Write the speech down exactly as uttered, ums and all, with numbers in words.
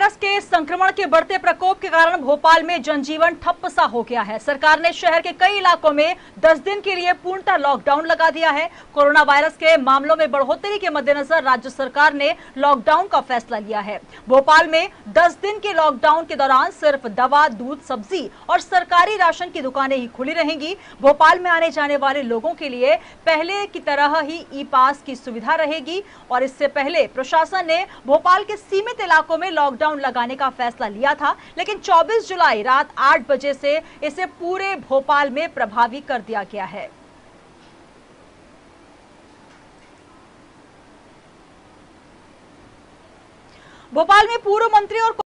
Virus के संक्रमण के बढ़ते प्रकोप के कारण भोपाल में जनजीवन ठप्प सा हो गया है। सरकार ने शहर के कई इलाकों में दस दिन के लिए पूर्णतः लॉकडाउन लगा दिया है। कोरोना वायरस के मामलों में बढ़ोतरी के मद्देनजर राज्य सरकार ने लॉकडाउन का फैसला लिया है। भोपाल में दस दिन के लॉकडाउन के दौरान सिर्फ दवा, दूध, सब्जी और सरकारी राशन की दुकानें ही खुली रहेंगी। भोपाल में आने जाने वाले लोगों के लिए पहले की तरह ही ई पास की सुविधा रहेगी और इससे पहले प्रशासन ने भोपाल के सीमित इलाकों में लॉकडाउन लगाने का फैसला लिया था, लेकिन चौबीस जुलाई रात आठ बजे से इसे पूरे भोपाल में प्रभावी कर दिया गया है। भोपाल में पूर्व मंत्री और